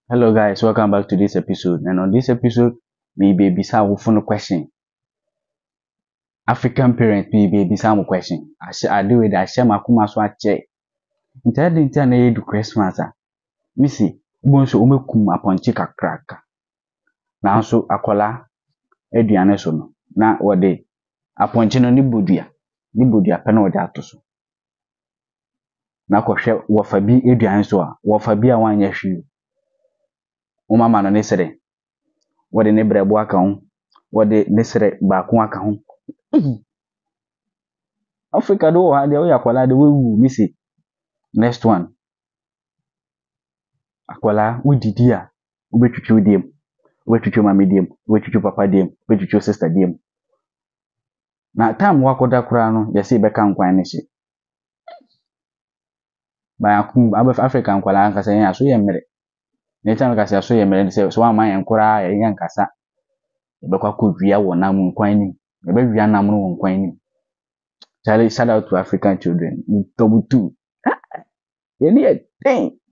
Hello guys, welcome back to this episode. And on this episode, me baby sa phone question. African parent me baby sa question. I do it I share my kuma so ache. Ntia de ntia na yedu Christmas a. Missy, ubon so umekum aponchi kakraka. Na nso akola aduane so no. Na wode aponchi no ni bodua pe na wode atoso. Na kohwe wofa bi aduane so a, wofa bi a wanya hwi. Wo mama no ne sere. Wode ne brebo aka ho. Wode ne sere baako aka ho. Africa do ha de we akwala de we missy. Next one. Akwala we didi a ubetwitwi dem. Ubetwitwi mama dem, ubetwitwi papa dem, ubetwitwi sister dem. Na time wakoda kura no yesi beka nkwan ne hye. Ba akum Africa nkwala nkasa yen aso ye mmere. Ne time kasa aso ye mmere se so ama yen kura yen nkasa. Ebekwa kodua wo nam nkwan ni. Ebewia nam no wo nkwan ni. Charlie, shout out to African children. Double two. You need a thing.